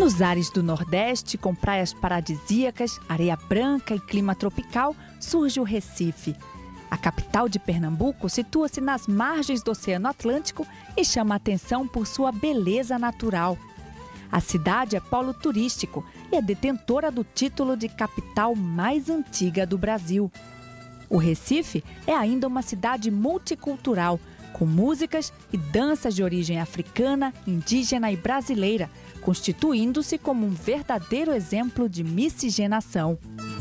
Nos ares do Nordeste, com praias paradisíacas, areia branca e clima tropical, surge o Recife. A capital de Pernambuco situa-se nas margens do Oceano Atlântico e chama a atenção por sua beleza natural. A cidade é polo turístico e é detentora do título de capital mais antiga do Brasil. O Recife é ainda uma cidade multicultural, com músicas e danças de origem africana, indígena e brasileira, constituindo-se como um verdadeiro exemplo de miscigenação.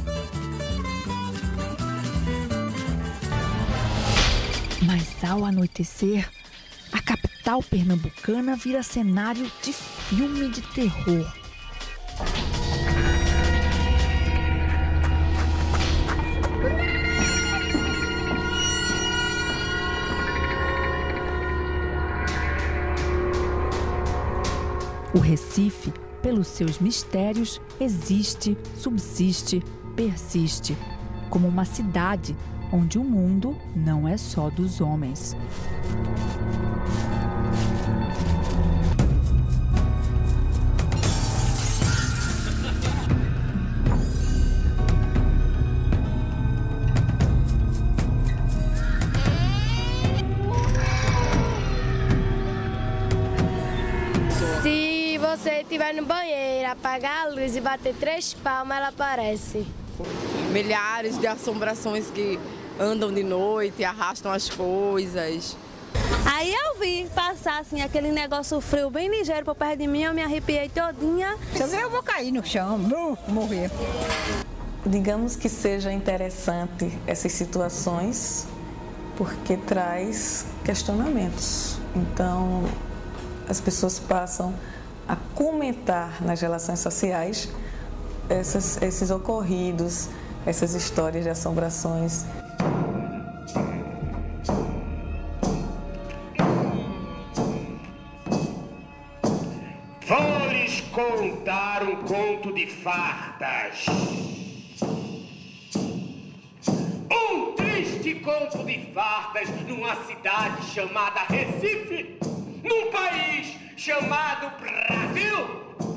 Mas ao anoitecer, a capital pernambucana vira cenário de filme de terror. O Recife, pelos seus mistérios, existe, subsiste, persiste, como uma cidade onde o mundo não é só dos homens. Se você estiver no banheiro, apagar a luz e bater 3 palmas, ela aparece. Milhares de assombrações que andam de noite, arrastam as coisas. Aí eu vi passar assim, aquele negócio frio bem ligeiro por perto de mim, eu me arrepiei todinha. Se eu ver, eu vou cair no chão, morrer. Digamos que seja interessante essas situações, porque traz questionamentos. Então, as pessoas passam a comentar nas relações sociais esses ocorridos, essas histórias de assombrações. Vou-lhes contar um conto de fardas. Um triste conto de fardas numa cidade chamada Recife, num país chamado Brasil.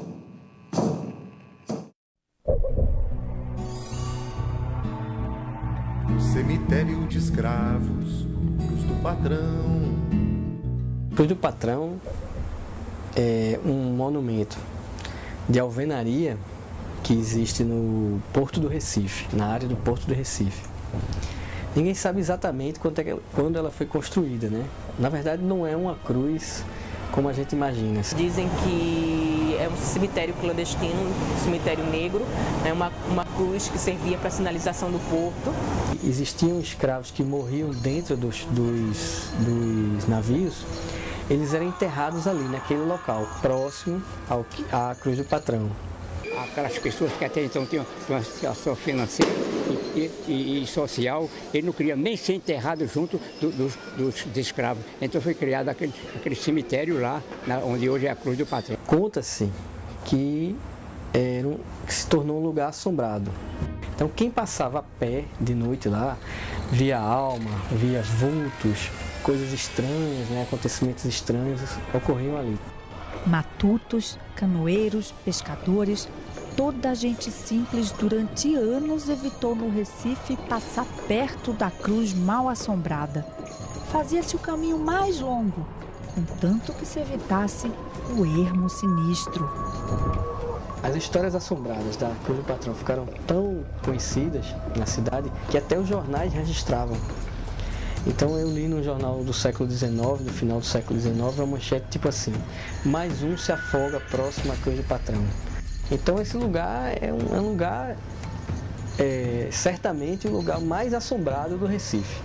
Cemitério de escravos, Cruz do Patrão. Cruz do Patrão é um monumento de alvenaria que existe no Porto do Recife, na área do Porto do Recife. Ninguém sabe exatamente quando ela foi construída, né? Na verdade, não é uma cruz como a gente imagina. Dizem que é um cemitério clandestino, um cemitério negro, é uma cruz que servia para sinalização do porto. Existiam escravos que morriam dentro dos navios, eles eram enterrados ali, naquele local, próximo à Cruz do Patrão. Aquelas pessoas que até então tinham uma situação financeira e social, ele não queria nem ser enterrado junto dos escravos. Então foi criado aquele cemitério lá, onde hoje é a Cruz do Patrão. Conta-se que se tornou um lugar assombrado. Então quem passava a pé de noite lá, via alma, via vultos, coisas estranhas, né, acontecimentos estranhos ocorriam ali. Matutos, canoeiros, pescadores, toda a gente simples durante anos evitou no Recife passar perto da cruz mal assombrada. Fazia-se o caminho mais longo, contanto que se evitasse o ermo sinistro. As histórias assombradas da Cruz do Patrão ficaram tão conhecidas na cidade que até os jornais registravam. Então eu li no jornal do século XIX, do final do século XIX, uma manchete tipo assim: mais um se afoga próximo à Cruz do Patrão. Então esse lugar é um lugar, certamente o lugar mais assombrado do Recife.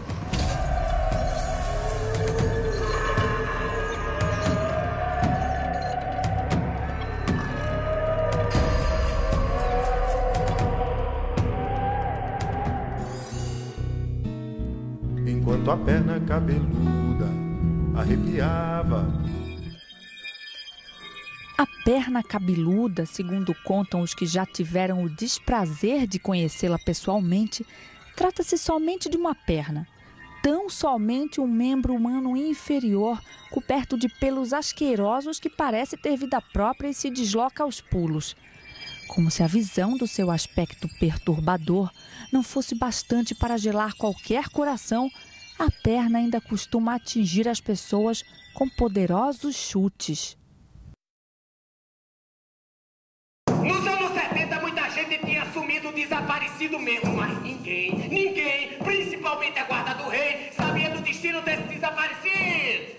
Enquanto a perna cabeluda arrepiava. A perna cabeluda, segundo contam os que já tiveram o desprazer de conhecê-la pessoalmente, trata-se somente de uma perna. tão somente um membro humano inferior, coberto de pelos asquerosos que parece ter vida própria e se desloca aos pulos. Como se a visão do seu aspecto perturbador não fosse bastante para gelar qualquer coração, a perna ainda costuma atingir as pessoas com poderosos chutes. Nos anos 70, muita gente tinha sumido, desaparecido mesmo, mas ninguém, principalmente a guarda do rei, sabia do destino desse desaparecido.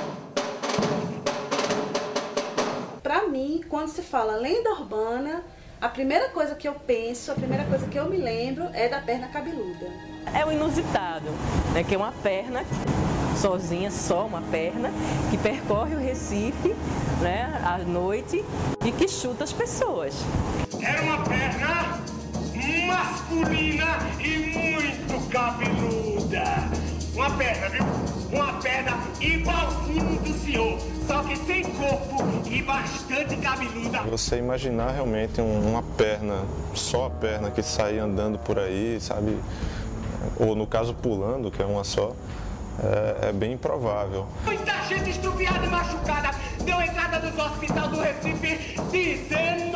Para mim, quando se fala lenda urbana, a primeira coisa que eu penso, a primeira coisa que eu me lembro é da perna cabeluda. É o inusitado, né, que é uma perna sozinha, só uma perna, que percorre o Recife, né, à noite e que chuta as pessoas. Era uma perna masculina e muito cabeluda. Uma perna, viu? Uma perna igualzinho do senhor, só que sem corpo e bastante cabeluda. Você imaginar realmente uma perna, só a perna que saía andando por aí, sabe? Ou no caso pulando, que é uma só, é bem improvável. Muita gente estrupiada e machucada deu entrada nos hospitais do Recife dizendo: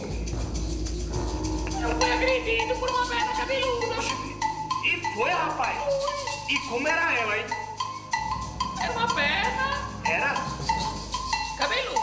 eu fui agredido por uma perna cabeluda. E foi, rapaz? E como era ela, hein? Era uma perna. Era? Cabeluda.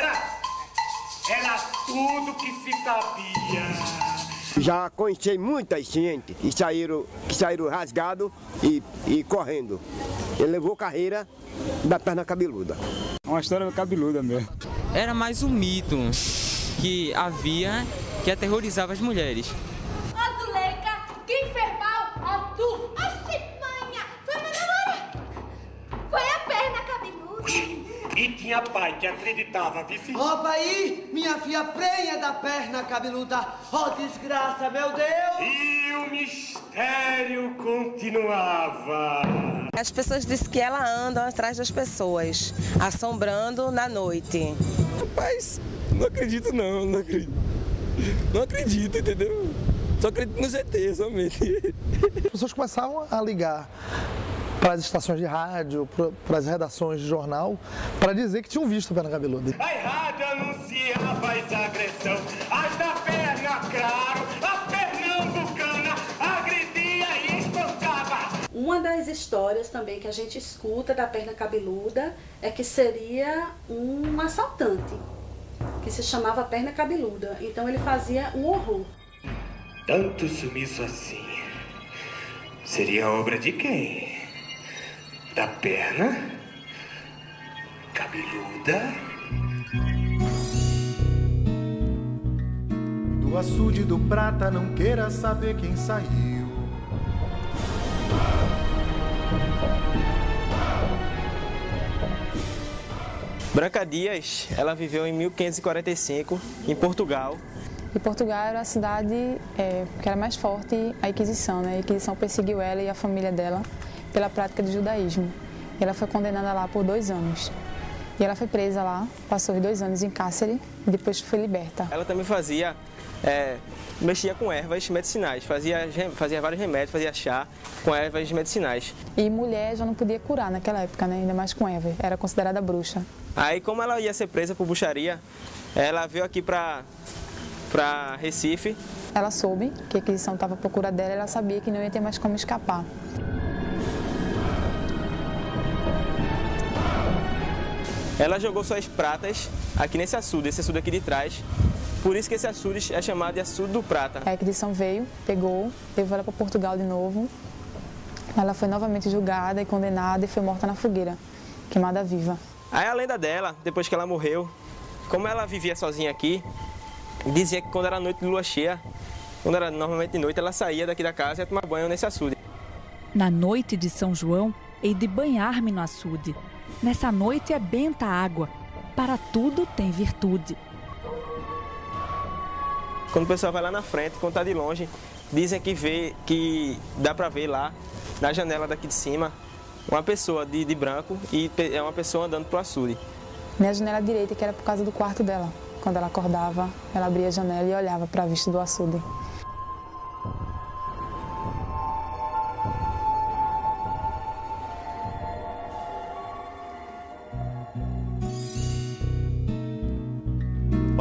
Era tudo que se sabia. Já conheci muita gente que saíram rasgados e correndo. Ele levou carreira da perna cabeluda. Uma história cabeluda mesmo. Era mais um mito que havia que aterrorizava as mulheres. Ó, Zuleika, quem fez mal? Ó, tu. Oxi, manha, foi uma namorada. Foi a perna cabeluda. E tinha pai que acreditava, vice? Opa aí, minha filha prenha da perna cabeluda. Ó, desgraça, meu Deus! E o mistério continuava. As pessoas dizem que ela anda atrás das pessoas, assombrando na noite. Rapaz, não acredito não acredito. Não acredito, entendeu? Só acredito nos ETs, somente. As pessoas começavam a ligar para as estações de rádio, para as redações de jornal, para dizer que tinham visto a perna cabeluda. A rádio anunciava as agressões, as da perna claro, a pernambucana agredia e espancava. Uma das histórias também que a gente escuta da perna cabeluda é que seria um assaltante, que se chamava perna cabeluda. Então ele fazia um horror. Tanto sumiço assim, seria obra de quem? Da perna cabeluda? Do açude do prata não queira saber quem saiu. Branca Dias, ela viveu em 1545 em Portugal. E Portugal era a cidade que era mais forte a Inquisição, né? A Inquisição perseguiu ela e a família dela pela prática do judaísmo. E ela foi condenada lá por 2 anos. E ela foi presa lá, passou os 2 anos em cárcere e depois foi liberta. Ela também mexia com ervas medicinais, fazia vários remédios, fazia chá com ervas medicinais. E mulher já não podia curar naquela época, né? Ainda mais com ervas, era considerada bruxa. Aí, como ela ia ser presa por bruxaria, ela veio aqui para Recife. Ela soube que a Inquisição estava à procura dela e ela sabia que não ia ter mais como escapar. Ela jogou suas pratas aqui nesse açude, esse açude aqui de trás. Por isso que esse açude é chamado de açude do prata. A Inquisição veio, pegou, levou ela para Portugal de novo. Ela foi novamente julgada e condenada e foi morta na fogueira, queimada viva. Aí a lenda dela, depois que ela morreu, como ela vivia sozinha aqui, dizia que quando era noite de lua cheia, quando era normalmente de noite, ela saía daqui da casa e ia tomar banho nesse açude. Na noite de São João, hei de banhar-me no açude. Nessa noite é benta a água, para tudo tem virtude. Quando o pessoal vai lá na frente, quando está de longe, dizem que dá para ver lá, na janela daqui de cima, uma pessoa de branco e é uma pessoa andando para o açude. Minha janela direita, que era por causa do quarto dela. Quando ela acordava, ela abria a janela e olhava para a vista do açude.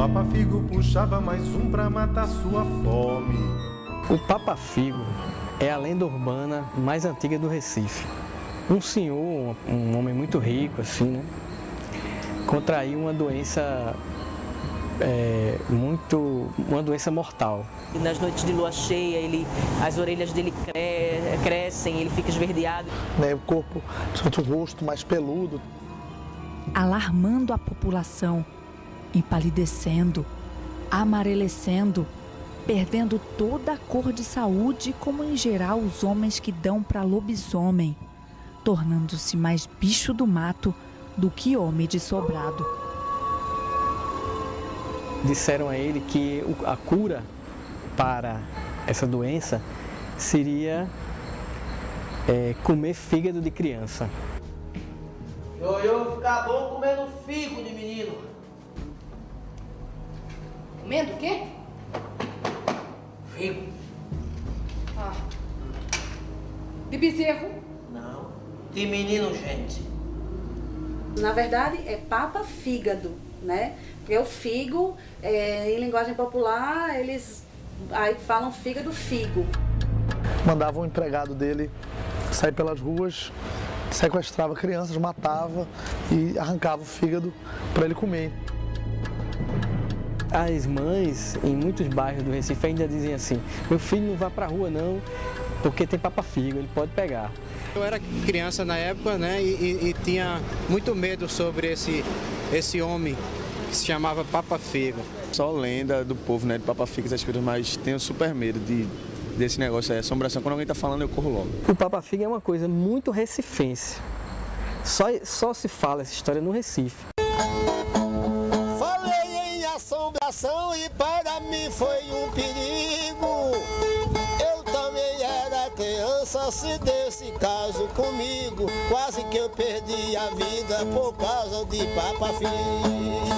Papa Figo puxava mais um pra matar sua fome. O Papa Figo é a lenda urbana mais antiga do Recife. Um senhor, um homem muito rico, assim, né, contraiu uma doença uma doença mortal. E nas noites de lua cheia, as orelhas dele crescem, ele fica esverdeado. O corpo, o rosto mais peludo. Alarmando a população, empalidecendo, amarelecendo, perdendo toda a cor de saúde, como em geral os homens que dão para lobisomem, tornando-se mais bicho do mato do que homem de sobrado. Disseram a ele que a cura para essa doença seria comer fígado de criança. Eu ficar bom comendo figo de menino. Comendo o quê? Figo. Ah. De bezerro? Não. De menino, gente. Na verdade, é papa fígado, né? Porque o figo, em linguagem popular, eles aí falam fígado figo. Mandava um empregado dele sair pelas ruas, sequestrava crianças, matava e arrancava o fígado para ele comer. As mães, em muitos bairros do Recife, ainda dizem assim: meu filho não vai para a rua não, porque tem Papa Figo, ele pode pegar. Eu era criança na época, né, e tinha muito medo sobre esse homem que se chamava Papa Figo. Só lenda do povo, né, de Papa Figo, essas coisas, mas tenho super medo desse negócio aí, assombração. Quando alguém tá falando, eu corro logo. O Papa Figo é uma coisa muito recifense. Só se fala essa história no Recife. Falei em assombração e para mim foi um perigo. Eu também era criança, se desse caso comigo. Quase que eu perdi a vida por causa de Papa Figo.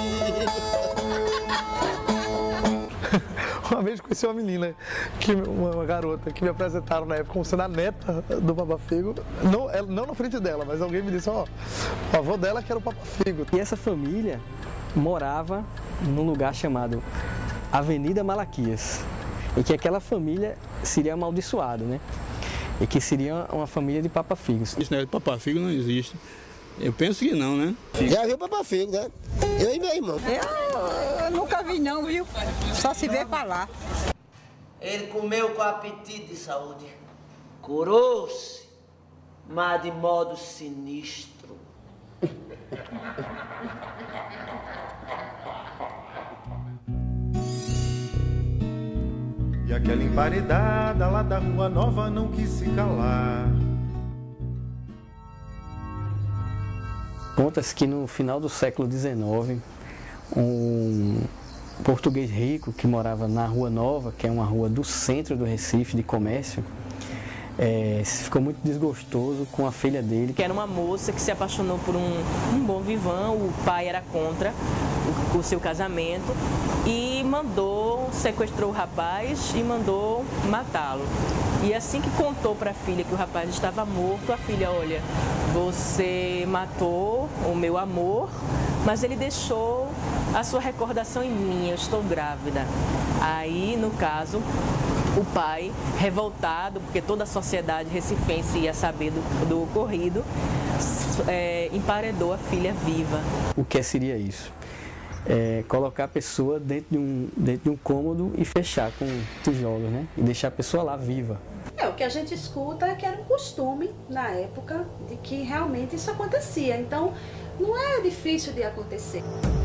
Uma vez conheci uma menina, uma garota, que me apresentaram na época como sendo a neta do Papa Figo. Não na frente dela, mas alguém me disse, o avô dela que era o Papa Figo. E essa família morava num lugar chamado Avenida Malaquias, e que aquela família seria amaldiçoada, né? E que seria uma família de Papa Figos. Isso não é de Papa Figo, não existe. Eu penso que não, né? Já viu Papa Figo, né? Eu e meu irmão. Eu nunca vi não, viu? Só se vê falar. Ele comeu com apetite de saúde. Curou-se, mas de modo sinistro. E aquela emparedada lá da Rua Nova não quis se calar. Conta-se que no final do século XIX, um português rico que morava na Rua Nova, que é uma rua do centro do Recife, de comércio, ficou muito desgostoso com a filha dele. Que era uma moça que se apaixonou por um bom vivão, o pai era contra o seu casamento e sequestrou o rapaz e mandou matá-lo. E assim que contou para a filha que o rapaz estava morto, a filha, olha, você matou o meu amor, mas ele deixou a sua recordação em mim, eu estou grávida. Aí, no caso, o pai, revoltado, porque toda a sociedade recifense ia saber do ocorrido, emparedou a filha viva. O que seria isso? Colocar a pessoa dentro de um cômodo e fechar com tijolos, né? E deixar a pessoa lá viva. O que a gente escuta é que era um costume na época de que realmente isso acontecia. Então, não é difícil de acontecer.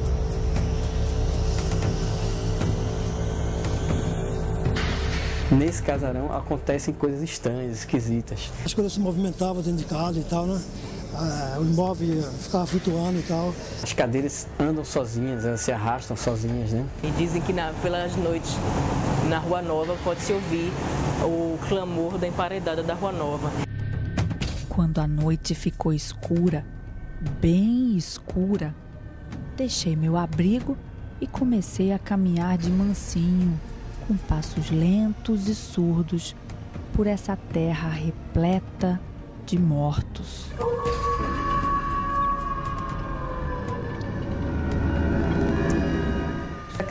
Nesse casarão acontecem coisas estranhas, esquisitas. As coisas se movimentavam dentro de casa e tal, né? O imóvel ficava flutuando e tal. As cadeiras andam sozinhas, elas se arrastam sozinhas, né? E dizem que pelas noites na Rua Nova pode-se ouvir o clamor da emparedada da Rua Nova. Quando a noite ficou escura, bem escura, deixei meu abrigo e comecei a caminhar de mansinho, com passos lentos e surdos, por essa terra repleta de mortos.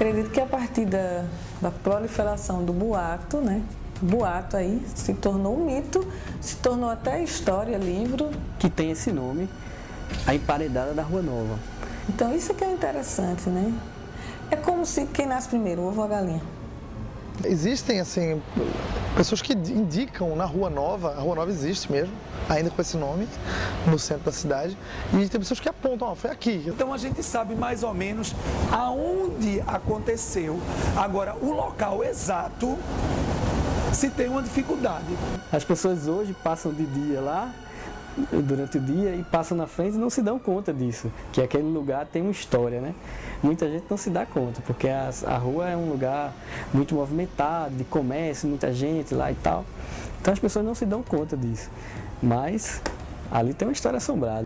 acredito que a partir da proliferação do boato, né? O boato aí se tornou um mito, se tornou até história, livro. Que tem esse nome, a Emparedada da Rua Nova. Então isso que é interessante, né? É como se quem nasce primeiro, o ovo ou a galinha. Existem, assim, pessoas que indicam na Rua Nova, a Rua Nova existe mesmo, ainda com esse nome, no centro da cidade, e tem pessoas que apontam, ó, foi aqui. Então a gente sabe mais ou menos aonde aconteceu. Agora, o local exato, se tem uma dificuldade. As pessoas hoje passam de dia lá, durante o dia, e passam na frente e não se dão conta disso, que aquele lugar tem uma história, né? Muita gente não se dá conta, porque a rua é um lugar muito movimentado, de comércio, muita gente lá e tal. Então as pessoas não se dão conta disso. Mas ali tem uma história assombrada.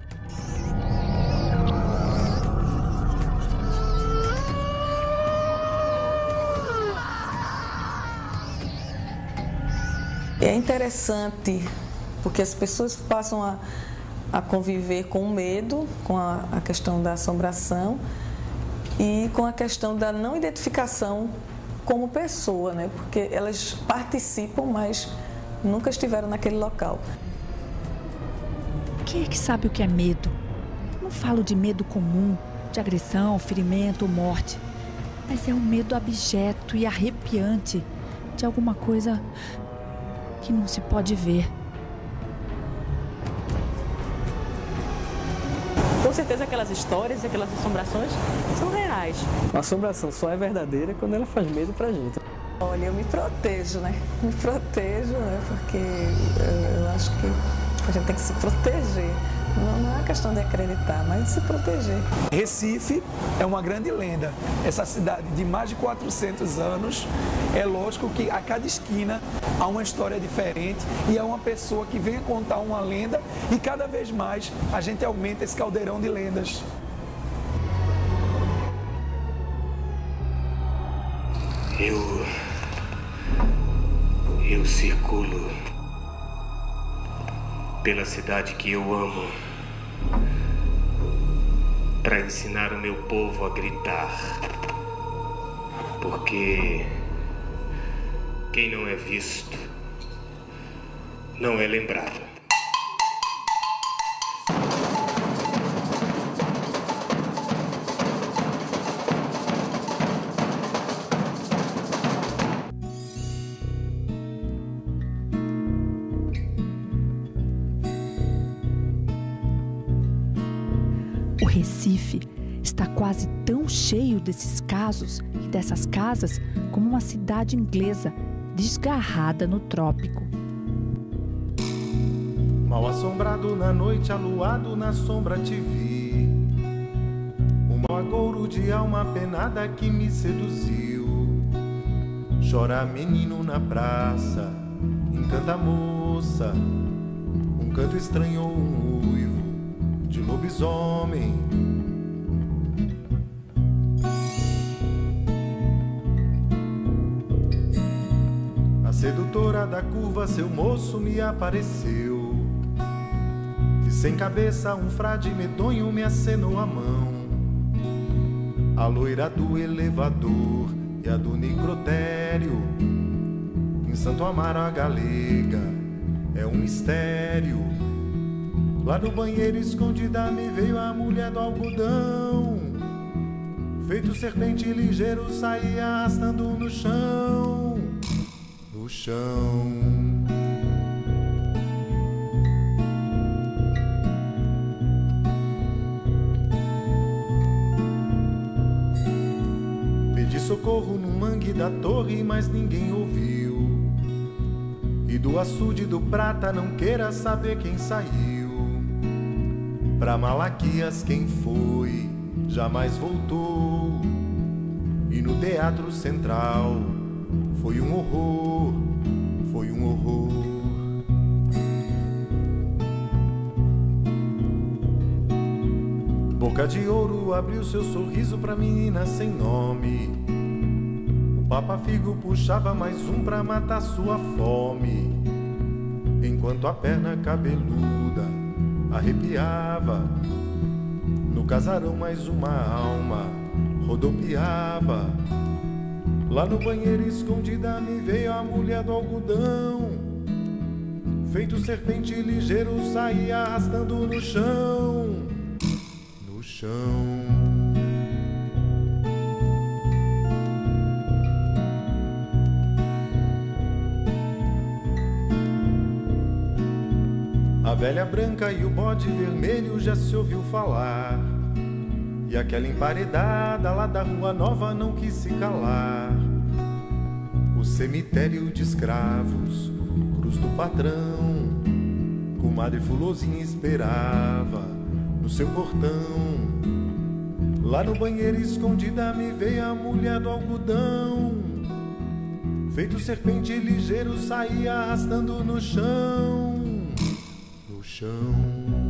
É interessante, porque as pessoas passam a conviver com o medo, com a questão da assombração e com a questão da não identificação como pessoa, né? Porque elas participam, mas nunca estiveram naquele local. Quem é que sabe o que é medo? Eu não falo de medo comum, de agressão, ferimento ou morte, mas é um medo abjeto e arrepiante de alguma coisa que não se pode ver. Com certeza aquelas histórias e aquelas assombrações são reais. A assombração só é verdadeira quando ela faz medo pra gente. Olha, eu me protejo, né? Me protejo, né? Porque eu acho que a gente tem que se proteger. Não é questão de acreditar, mas de se proteger. Recife é uma grande lenda. Essa cidade de mais de 400 anos, é lógico que a cada esquina há uma história diferente e há uma pessoa que vem contar uma lenda e cada vez mais a gente aumenta esse caldeirão de lendas. Eu circulo pela cidade que eu amo para ensinar o meu povo a gritar, porque quem não é visto não é lembrado. O Recife está quase tão cheio desses casos e dessas casas como uma cidade inglesa desgarrada no trópico. Mal assombrado na noite, aluado na sombra te vi. Um mau agouro de alma penada que me seduziu. Chora menino na praça, encanta a moça. Um canto estranho ou um uivo de lobisomem. A sedutora da curva, seu moço me apareceu. E sem cabeça um frade medonho me acenou a mão. A loira do elevador e a do necrotério. Em Santo Amaro a galega é um mistério. Lá do banheiro escondida me veio a mulher do algodão. Feito serpente ligeiro saía arrastando no chão. No chão. Pedi socorro no mangue da torre, mas ninguém ouviu. E do açude do prata não queira saber quem saiu. Pra Malaquias quem foi, jamais voltou. E no Teatro Central foi um horror, foi um horror. Boca de Ouro abriu seu sorriso pra menina sem nome. O Papa Figo puxava mais um pra matar sua fome. Enquanto a perna cabeluda arrepiava no casarão mais uma alma rodopiava. Lá no banheiro escondida me veio a mulher do algodão. Feito serpente ligeiro saía arrastando no chão. No chão. A velha branca e o bode vermelho já se ouviu falar. E aquela emparedada lá da Rua Nova não quis se calar. O cemitério de escravos, cruz do patrão, comadre Fulozinha esperava no seu portão. Lá no banheiro escondida me veio a mulher do algodão. Feito serpente ligeiro saía arrastando no chão. No chão.